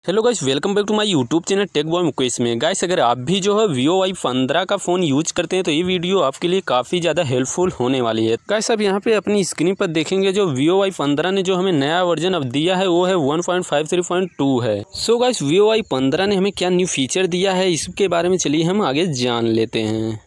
Hello guys, welcome back to my YouTube channel tech boy Mukesh में। Guys, अगर आप भी जो है Vivo Y15 का फ़ोन यूज करते हैं तो ये वीडियो आपके लिए काफ़ी ज़्यादा हेल्पफुल होने वाली है। गाइस, अब यहाँ पे अपनी स्क्रीन पर देखेंगे जो Vivo Y15 ने जो हमें नया वर्जन अब दिया है वो है 1.53.2 है। सो गाइस, Vivo Y15 ने हमें क्या न्यू फीचर दिया है इसके बारे में चलिए हम आगे जान लेते हैं।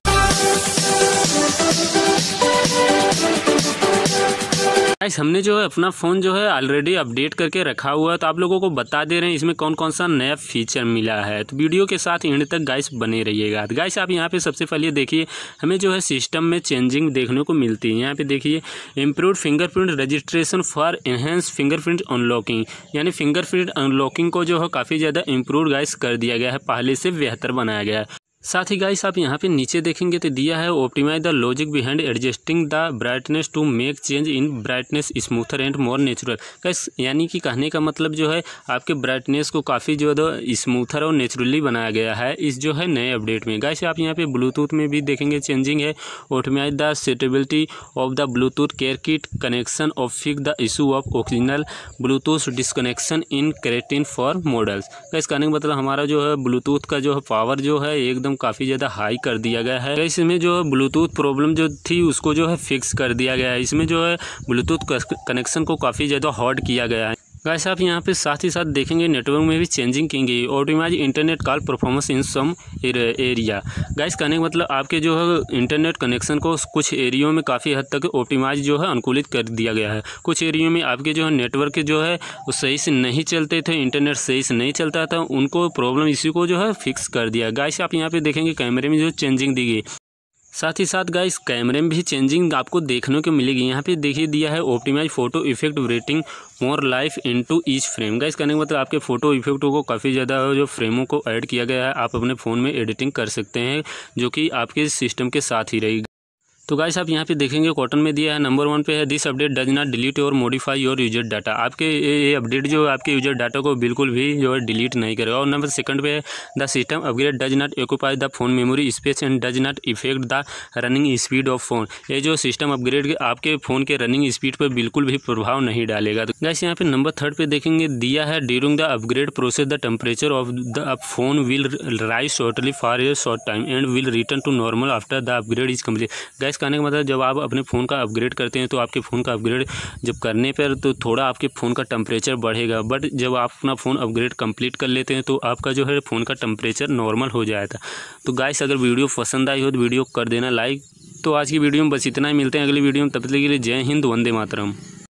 गाइस, हमने जो है अपना फ़ोन जो है ऑलरेडी अपडेट करके रखा हुआ है, तो आप लोगों को बता दे रहे हैं इसमें कौन कौन सा नया फीचर मिला है। तो वीडियो के साथ एंड तक गाइस बने रहिएगा। तो गाइस, आप यहाँ पे सबसे पहले देखिए हमें जो है सिस्टम में चेंजिंग देखने को मिलती है। यहाँ पे देखिए improved fingerprint registration for enhance fingerprint unlocking, यानी फिंगरप्रिंट अनलॉकिंग को जो है काफ़ी ज़्यादा इम्प्रूव गाइस कर दिया गया है, पहले से बेहतर बनाया गया है। साथ ही गाइस आप यहाँ पे नीचे देखेंगे तो दिया है optimise the logic behind adjusting the brightness to make change in brightness smoother and more natural. Guys, यानी कि कहने का मतलब जो है आपके ब्राइटनेस को काफ़ी जो है स्मूथर और नेचुरली बनाया गया है इस जो है नए अपडेट में। गाइस, आप यहाँ पे ब्लूटूथ में भी देखेंगे चेंजिंग है। Optimise the suitability of the Bluetooth care kit connection of fix the issue of original Bluetooth disconnection in certain for models. Guys, कहने का मतलब हमारा जो है ब्लूटूथ का जो है पावर जो है एकदम काफ़ी ज़्यादा हाई कर दिया गया है। इसमें जो है ब्लूटूथ प्रॉब्लम जो थी उसको जो है फिक्स कर दिया गया है। इसमें जो है ब्लूटूथ कनेक्शन को काफ़ी ज़्यादा हॉट किया गया है। गाइस, आप यहाँ पे साथ ही साथ देखेंगे नेटवर्क में भी चेंजिंग की गई। Optimise internet call performance in some area. Guys, कहने का मतलब आपके जो है इंटरनेट कनेक्शन को कुछ एरियो में काफ़ी हद तक ऑप्टिमाइज जो है अनुकूलित कर दिया गया है। कुछ एरियो में आपके जो है नेटवर्क जो है वो सही से नहीं चलते थे, इंटरनेट सही से नहीं चलता था, उनको प्रॉब्लम इसी को जो है फिक्स कर दिया। गाइस, आप यहाँ पे देखेंगे कैमरे में जो चेंजिंग दी गई, साथ ही साथ गाइस कैमरे में भी चेंजिंग आपको देखने को मिलेगी। यहाँ पे देखिए दिया है optimise photo effect rating more life into each frame. Guys, कहने का मतलब आपके फोटो इफेक्टों को काफ़ी ज़्यादा जो फ्रेमों को ऐड किया गया है, आप अपने फ़ोन में एडिटिंग कर सकते हैं जो कि आपके सिस्टम के साथ ही रहेगी। तो गाइस, आप यहाँ पे देखेंगे कॉटन में दिया है नंबर 1 पे है this update does not delete और मॉडिफाई योर यूजर डाटा। आपके ये अपडेट जो है आपके यूजर डाटा को बिल्कुल भी जो है डिलीट नहीं करेगा। और नंबर 2 पे है the system upgrade does not occupy the phone memory space and does not effect the running speed of phone. ये जो सिस्टम अपग्रेड आपके फ़ोन के रनिंग स्पीड पर बिल्कुल भी प्रभाव नहीं डालेगा। तो गाइस, यहाँ पे नंबर 3 पे देखेंगे दिया है during the upgrade process the temperature of the phone will rise shortly for a short time and will return to normal after the upgrade is complete. Guys, कहने का मतलब जब आप अपने फ़ोन का अपग्रेड करते हैं तो आपके फ़ोन का अपग्रेड जब करने पर तो थोड़ा आपके फ़ोन का टेम्परेचर बढ़ेगा, बट जब आप अपना फ़ोन अपग्रेड कंप्लीट कर लेते हैं तो आपका जो है फ़ोन का टेम्परेचर नॉर्मल हो जाता है। तो गाइस, अगर वीडियो पसंद आई हो तो वीडियो कर देना लाइक। तो आज की वीडियो में बस इतना ही, मिलते हैं अगली वीडियो में, तब तक के लिए जय हिंद, वंदे मातरम।